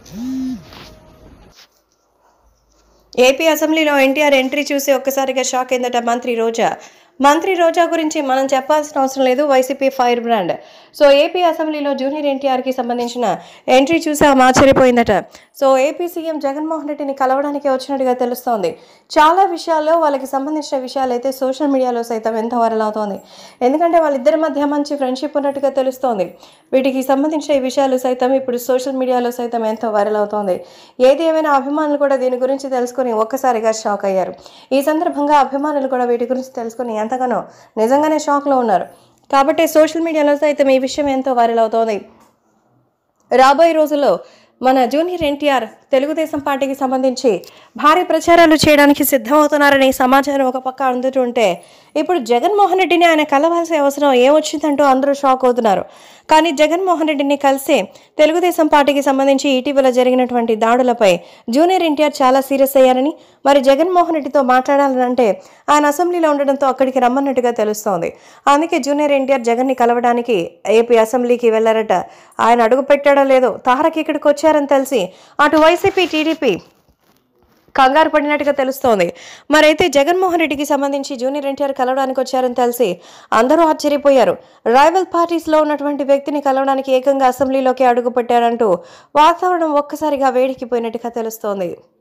AP అసెంబ్లీలో NTR entry చూసి ఒక్కసారిగా షాక్ అయిందట మంత్రి రోజా. మంత్రి రోజా గురించి మనం చెప్పాల్సిన అవసరం లేదు, YCP fire brand. So AP అసెంబ్లీలో జూనియర్ ఎన్టీఆర్కి సంబంధించిన ఎంట్రీ చూసి ఆమె ఆశ్చర్యపోయిందట. సో ఏపీ సీఎం జగన్మోహన్ రెడ్డిని కలవడానికి వచ్చినట్టుగా తెలుస్తోంది. చాలా విషయాల్లో వాళ్ళకి సంబంధించిన విషయాలు అయితే సోషల్ మీడియాలో సైతం ఎంత వైరల్ అవుతోంది. ఎందుకంటే వాళ్ళిద్దరి మధ్య మంచి ఫ్రెండ్షిప్ ఉన్నట్టుగా తెలుస్తోంది. వీటికి సంబంధించిన ఈ విషయాలు సైతం ఇప్పుడు సోషల్ మీడియాలో సైతం ఎంతో వైరల్ అవుతోంది. ఏది ఏమైనా అభిమానులు కూడా దీని గురించి తెలుసుకొని ఒక్కసారిగా షాక్ అయ్యారు. ఈ సందర్భంగా అభిమానులు కూడా వీటి గురించి తెలుసుకొని ఎంతగానో నిజంగానే షాక్లో ఉన్నారు. కాబట్టి సోషల్ మీడియాలో సైతం ఈ విషయం ఎంతో వైరల్ అవుతోంది. రాబోయే రోజుల్లో మన జూనియర్ ఎన్టీఆర్ తెలుగుదేశం పార్టీకి సంబంధించి భారీ ప్రచారాలు చేయడానికి సిద్ధమవుతున్నారనే సమాచారం ఒక పక్క అందుతుంటే, ఇప్పుడు జగన్మోహన్ రెడ్డిని ఆయన కలవాల్సిన అవసరం ఏమొచ్చిందంటూ అందరూ షాక్ అవుతున్నారు. కానీ జగన్మోహన్ రెడ్డిని కలిసి తెలుగుదేశం పార్టీకి సంబంధించి ఇటీవల జరిగినటువంటి దాడులపై జూనియర్ ఎన్టీఆర్ చాలా సీరియస్ అయ్యారని, మరి జగన్మోహన్ రెడ్డితో మాట్లాడాలంటే ఆయన అసెంబ్లీలో ఉండడంతో అక్కడికి రమ్మన్నట్టుగా తెలుస్తోంది. అందుకే జూనియర్ ఎన్టీఆర్ జగన్ని కలవడానికి ఏపీ అసెంబ్లీకి వెళ్లారట. ఆయన అడుగు పెట్టాడో లేదో తారక్ ఇక్కడికి వచ్చారని తెలిసి అటు వైసీపీ టీడీపీ కంగారు పడినట్టుగా తెలుస్తోంది. మరైతే జగన్మోహన్ రెడ్డికి సంబంధించి జూనియర్ ఎన్టీఆర్ కలవడానికి వచ్చారని తెలిసి అందరూ ఆశ్చర్యపోయారు. రైవల్ పార్టీస్లో ఉన్నటువంటి వ్యక్తిని కలవడానికి ఏకంగా అసెంబ్లీలోకి అడుగు పెట్టారంటూ వాతావరణం ఒక్కసారిగా వేడికిపోయినట్టుగా తెలుస్తోంది.